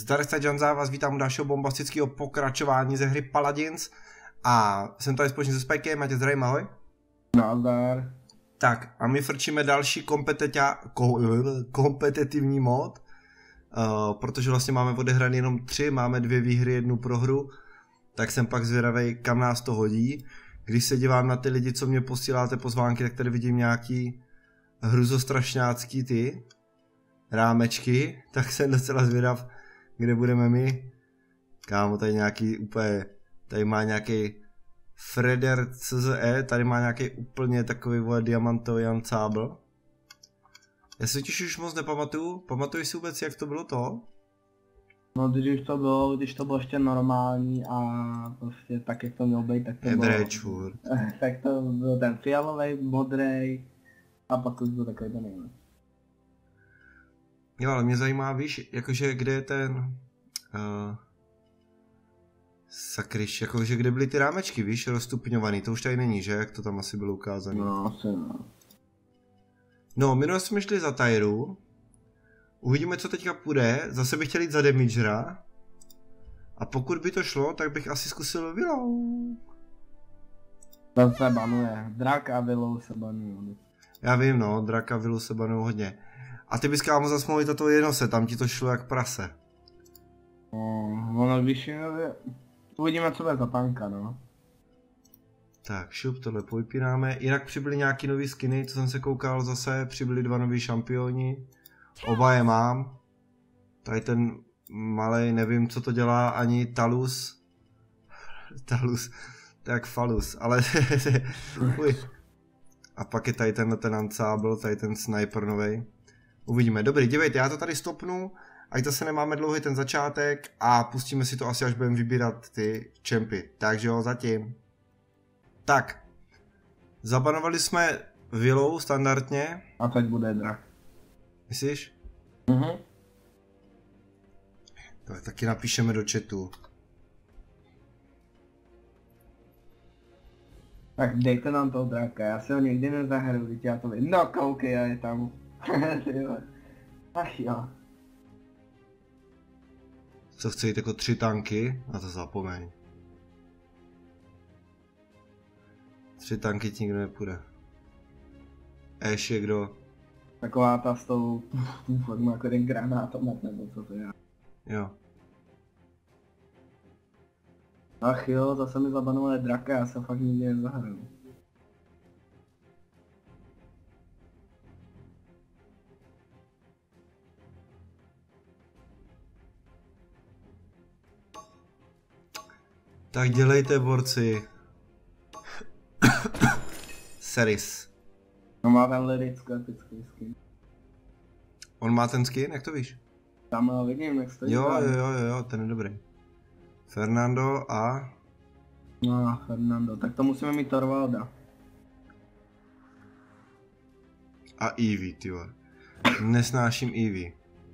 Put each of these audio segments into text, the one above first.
Zdar se Janza, vás vítám u dalšího bombastického pokračování ze hry Paladins. A jsem tady společně se Spikeem, Matěj, zdravím, ahoj. Nazdar. Tak a my frčíme další kompetitivní mod, protože vlastně máme odehraný jenom 3, máme 2 výhry, 1 prohru, tak jsem pak zvědavej, kam nás to hodí. Když se dívám na ty lidi, co mě posíláte pozvánky, tak tady vidím nějaký hruzostrašňácký ty rámečky, tak jsem docela zvědav, kde budeme my. Kámo, tady nějaký úplně, tady má nějaký Freder CZE, tady má nějaký úplně takový diamantový ansábl. Já si totiž už moc nepamatuju, pamatuješ si vůbec, jak to bylo to? No když to bylo ještě normální a prostě tak, jak to mělo být, tak to bylo... Tak to byl ten fialový, modrý a pak to byl takový ten jiný. Jo, ale mě zajímá, víš, jakože kde je ten... sakryš, jakože kde byly ty rámečky, víš, rozstupňovaný, to už tady není, že? Jak to tam asi bylo ukázané? No, asi no. No, minule jsme šli za Tyru. Uvidíme, co teďka půjde. Zase bych chtěl jít za Damagera. A pokud by to šlo, tak bych asi zkusil Willow. To se banuje. Drak a Willow se banují. Já vím, no, Drak a Willow se banují hodně. A ty bys, kámo, zas mohl jít toto jednose, tam ti to šlo jak prase. Ono když uvidíme, co bude za tanka, no. Tak, šup, tohle povypínáme. Jinak přibyly nějaký nový skiny, co jsem se koukal zase, přibyly 2 noví šampioni. Oba je mám. Tady ten malej, nevím, co to dělá, ani Talus. Talus, to je jak Falus, ale... Uj. A pak je tady ten ansábl, tady ten sniper novej. Uvidíme. Dobrý, dívejte, já to tady stopnu, ať zase nemáme dlouhý ten začátek a pustíme si to asi, až budeme vybírat ty čempy. Takže jo, zatím. Tak, zabanovali jsme Willow standardně. A teď bude Drak. Myslíš? Mhm. Tak taky napíšeme do chatu. Tak dejte nám toho Draka, já se ho nikdy nezahraju, teď já to vím. No koukej, já je tam. Ach jo. Co chce jít jako 3 tanky? Na to zapomeň. 3 tanky ti nikdo nepůjde. Eš je kdo? Taková ta s tou formou jako ten granátomet nebo co to je. Jo. Ach jo, zase mi zabanovali Draka, já se fakt nikdy nezahraju. Tak dělejte, borci. Seris. No má ten liricko epický skin. On má ten skin, jak to víš? Tam vidím, jak stojí. Jo, ten je dobrý. Fernando a... No, Fernando, tak to musíme mít Torvalda. A Eevee, tyhle. Nesnáším Eevee.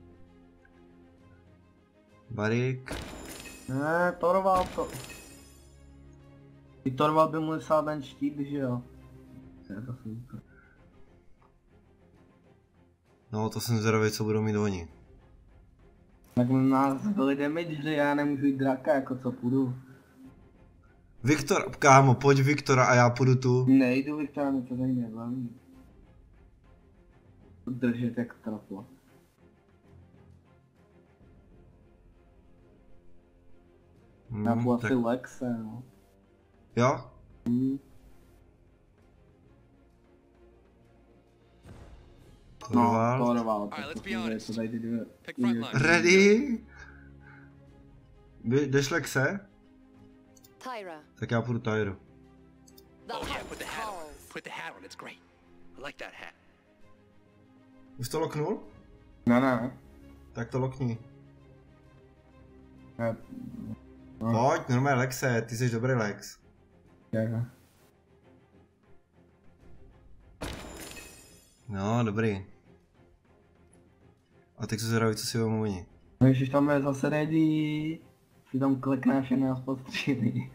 Barik. Ne, Torvald to... I Torvald by mu musel ten štít, že jo? To super. No, to jsem zvědavý, co budou mít oni. Tak nás byli damage, že já nemůžu jít Draka, jako co půjdu. Viktor, kámo, pojď Viktora a já půjdu tu. Nejdu Viktora, mě to tady nebaví. Držet jak traplo. Já půjdu asi Lexe, no. Jo? Torvald. Ready? Jdeš Lexe? Tyra. Tak já půjdu Tyru. Oh yeah, put the hat on. It's great. I like that hat. Už to loknul? Ne. Tak to lokni. No. Pojď, normálně Lexe, ty jsi dobrý Lex. Jak? No, dobrý. A teď se zvědaví, co si vám oni. No ježiš, tam je zase ready. Si tam klikneš a nás postřílí.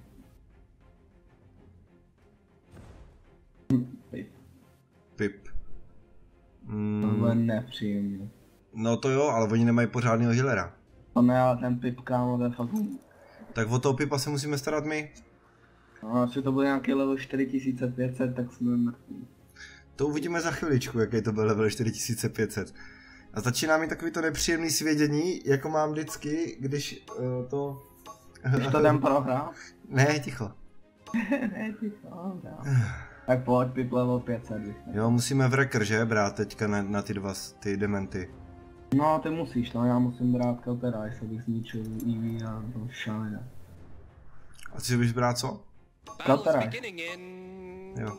Pip. To bude nepříjemný. No to jo, ale oni nemají pořádného healera. To ne, ale ten Pip, kámo, to je fakt... Tak o toho Pipa se musíme starat my. No, asi to bude nějaký level 4500, tak jsme mrtví. To uvidíme za chviličku, jaký to byl level 4500. A začíná mi takový to nepříjemný svědění, jako mám vždycky, když to... Když to jdem prohrát? Ne, ticho. Ne, ticho, dobrá. Tak pojď, Pip level 500. Jo, musíme wrecker, že, brát teďka na ty dva, ty dementy. No, ty musíš, no, já musím brát Cauterize, abych zničil Eevee a to Shine. A ty bys brát co? Cauterize. Jo.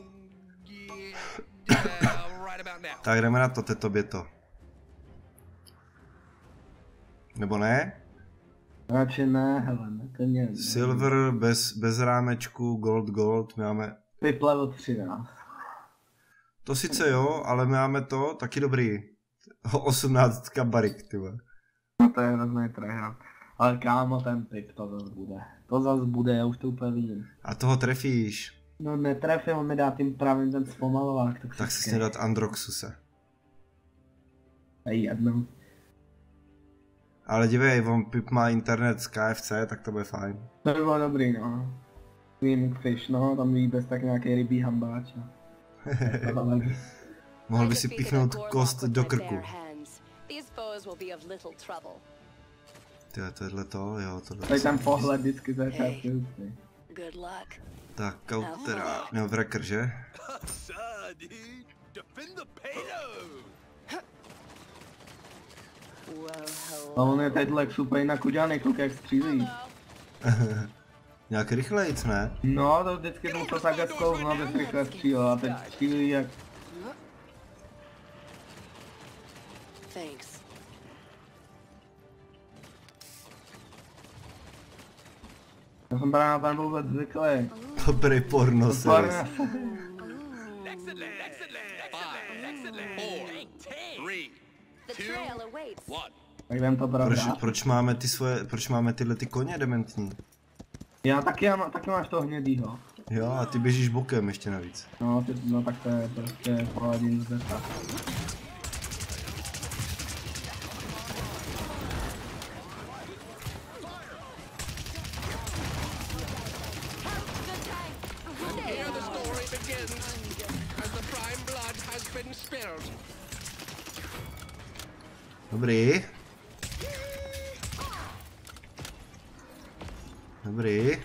Tak jdeme na to, tobě to. Nebo ne? Radši ne, hele, ne, to mě... Silver bez rámečku, gold, my máme... Pip level 13. To sice jo, ale my máme to, taky dobrý. 18 barik, ty vole. No to je hrozný tryhard. Ale kámo, ten Pip, to zase bude. To zase bude, já už to úplně vidím. A toho trefíš. No netrefil, on mi dá tím pravým ten zpomalovák, tak si směl dát Androxuse. A jednou. Ale dívej, on Pip má internet z KFC, tak to bude fajn. To by bylo dobrý, no. Swimming Fish, no, tam líbí tak nějaký rybí hambáč, no. Mohl by si píchnout kost do krku. Tohle to, jo, tohle. Tady ten pohled vždycky začátku. Tak, Cautera, no wrecker, že? A on je tadyhle super jinak udělaný, kolik jak střílí. Nějak rychlejc, ne? No, to vždycky jsem to takhle zkouzl, abys rychle střílel, a teď střílí jak... Já jsem právě na ten vůbec zvyklý. Dobrý porno series. Tak jdem to probrat. Proč máme tyhle ty koně dementní? Já taky máš toho hnědýho. Jo, a ty běžíš bokem ještě navíc. No tak to je prostě paladin z Zeta. Dobrý. Dobrý.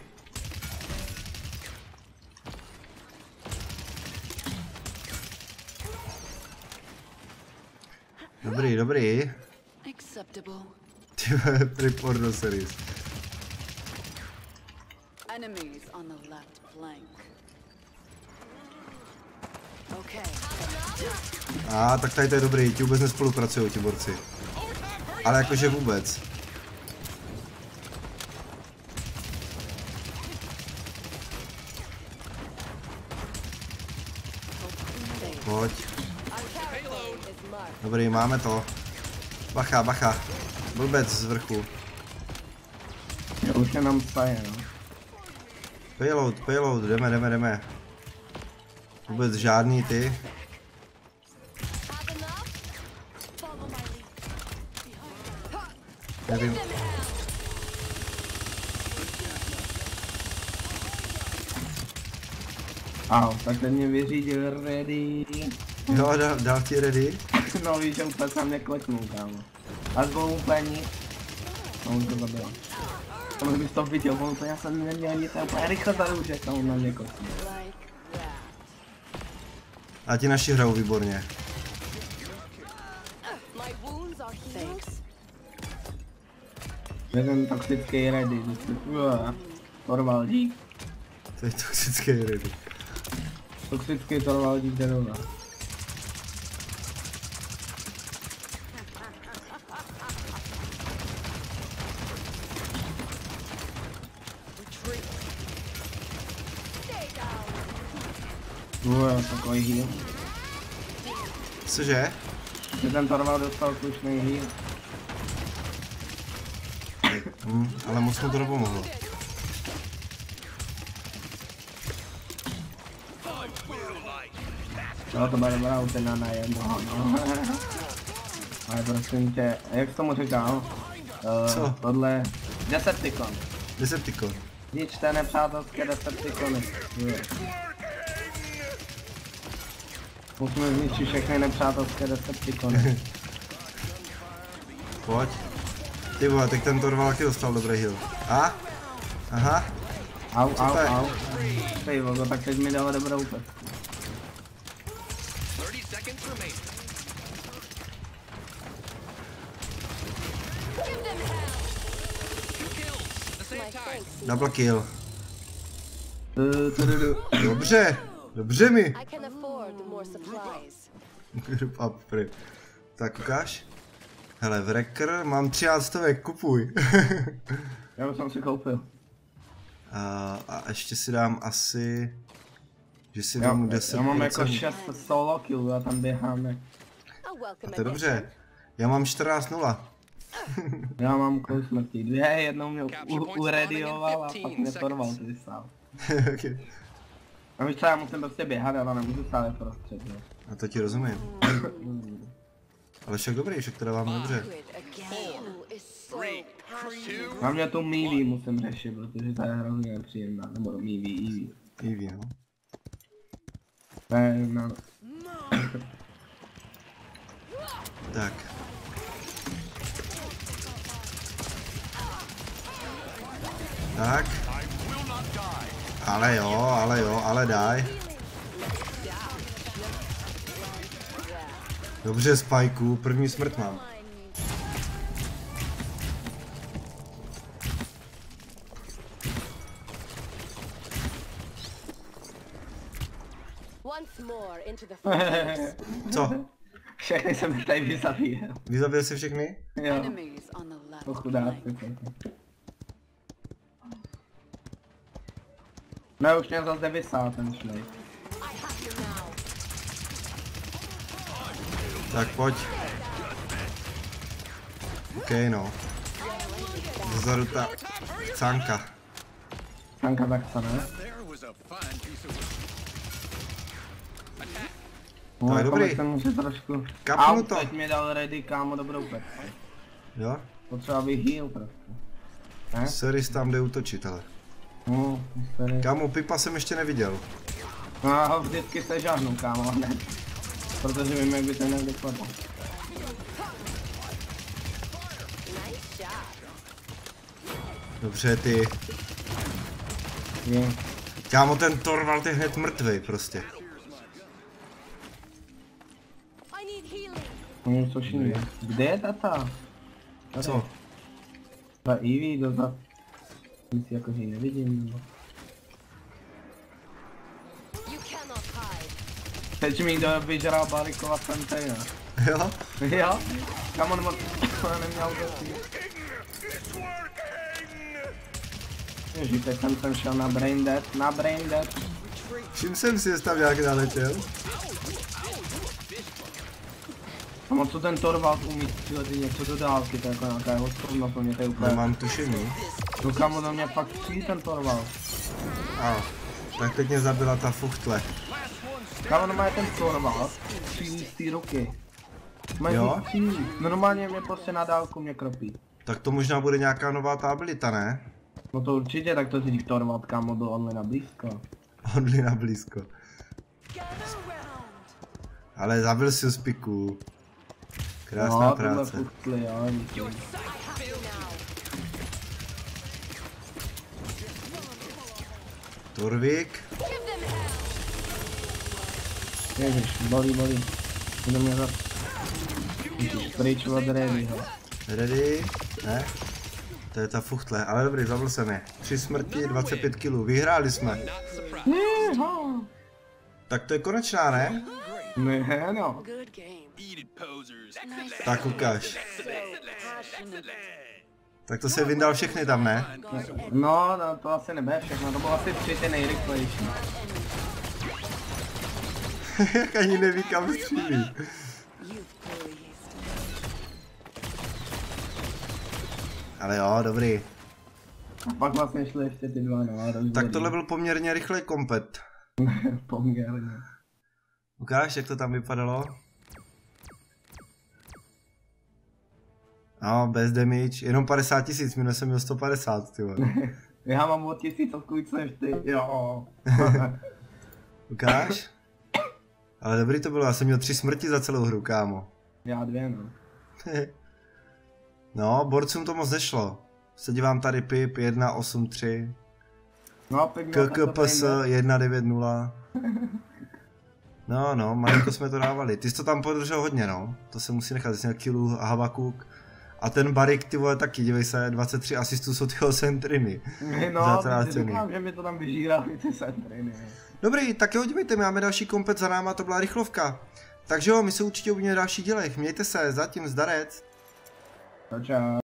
Dobrý. Ty porno series. Enemies on the left flank. Okay. Tak tady to je dobrý, ti vůbec nespolupracují, ti borci. Ale jakože vůbec. Pojď. Dobrý, máme to. Bacha. Blbec z vrchu. Já už jenom staje, no. Payload, jdeme. Vůbec žádný ty. Nevím. Tak ten mě vyřídil ready. Jo, dal ti ready? No víš, že úplně sám nekleknul, kámo. A zbyl úplně nic. No on to zabil. Tam bys to viděl, on to já jsem neměl nic, já úplně rychle zaruček, tam on na mě kostil. A ti naši hrajou výborně. Jeden toxický ready, Torvaldík. To je toxický ready. Toxický Torvaldík Derona. Takový heal. Cože? Ten Torvald dostal slušný heal. Ale moc mu to nepomohlo. No to bude dobrá utěna na jednoho, no. Ale prosím tě, jak jsi tomu říkal? Co? Tohle... Decepticon. Decepticon. Zničte nepřátelské Decepticony. Musíme zničit všechny nepřátelské Decepticony. Pojď. Ty vole, teď ten Torvald taky dostal dobrý heal. A? Aha. Au, Co to je? au. Ty vole, tak teď mi dala dobrou pes. 30 seconds remaining. Two kills at the same time. Double kill. Dobře. Dobře mi. I can afford more supplies. Tak ukáž. Hele, Wrecker, mám 13 stovek, kupuj. Já už jsem si koupil. A ještě si dám asi... Že si dám 10%. Já mám jako 6 solo killů a tam běháme. A welcome To je dobře. Já mám 14-0. Já mám kolik smrtí. 2, jednou mě uradioval a pak mě Torvald vysál. Okay. A víš co, já musím prostě běhat, ale nemůžu stát prostřed, jo. A to ti rozumím. Ale však dobrý, však to dáváme dobře. is so 3, 2, Hlavně tu Mívii musím řešit, protože ta je hrozně nepříjemná, nebo Mívii, Eevee, no. To je no. Tak. Tak. Ale jo, ale daj. Dobře, Spajku, první smrt mám. once more into the flames. Co? Všechny jsem tady vyzabil. Vyzabil jsi všechny? Jo, Enemies on the left to flank. chudáci. No už mě zase vysál ten šlejk. Tak pojď. OK, no. Zezadu ta cánka. Tanka tak co ne? there was a fine piece of work. To je dobrý. Ten může trošku... Kapnu Au, to. teď mi dal ready, kámo, dobrou pecku. Jo? Potřeba bych heal prostě. Ne? Seris tam jde útočit, ale. No, sorry. Kámo, Pipa jsem ještě neviděl. No já ho vždycky se žáhnu, kámo, hned. Protože vím, jak by to nějak dopadlo. Dobře, ty. Je. Kámo, ten Torvald je hned mrtvej prostě. I need healing. No, což jiný. Kde je tata? Co? Ta Eevee dozad. Nic jako, že ji nevidím, nebo... You cannot hide. Teď mi někdo vyžral Barikova Fontaina. Jo? Jo? Kam on moc... neměl dosti. Ježi, teď jsem šel na Brain Dead, Čím jsem si tam nějak naletěl? A co ten Torvald umí střílet něco do dálky, to je jako nějaká jeho schopnost, mě to je úplně... Nemám tušení. No kamo, na mě fakt střílí ten Torvald. A, tak teď mě zabila ta fuchtle. Kamo, normálně ten Torvald střílí z té ruky. Jo? Střílí. Normálně mě prostě na dálku mě kropí. Tak to možná bude nějaká nová ta abilita, ne? No to určitě, tak to si říct Torvald, kamo, byl online na blízko. Only na blízko. Ale zabil si ho z piku. Krásná No, tohle práce. fuchtli, jo, díky. Torvik. Ježiš, bolí. Jde mě za... Ježiš, pryč od Readyho. Ready? Ne? To je ta fuchtle, ale dobrý, zabil jsem je. 3 smrti, 25 kg, vyhráli jsme. Tak to je konečná, ne? Ne, no. Good game. Eat it, posers. Tak ukáž. So passionate. Tak to se vyndal všechny tam, ne? No, to asi nebude všechno, to bylo asi 3 ty nejrychlejší. Jak ani neví, kam střílí. You've pleased. Ale jo, dobrý. A pak vlastně šly ještě ty dva, no, a Tak tohle byl poměrně rychlej kompet. poměrně. Ukáž, jak to tam vypadalo? No, bez damage, jenom 50 000, minul jsem měl 150, ty vole. Já mám o 1000 víc než ty, jo. Ukáž? Ale dobrý to bylo, já jsem měl 3 smrti za celou hru, kámo. Já 2, no. No, borcům to moc nešlo. Se dívám tady pip 183. No, pip KKPS 190. No, malinko jsme to dávali. Ty jsi to tam podržel hodně, no. To se musí nechat, jsi měl killu Havakuk. A ten Barik, ty vole, taky, dívej se, 23 asistů jsou tyho centriny. No, říkám, že mi to tam vyžírali ty centriny. Dobrý, tak jo, dívejte, máme další kompet za náma, to byla rychlovka. Takže jo, my se určitě uvidíme v dalších dílech, mějte se, zatím zdarec. Čau.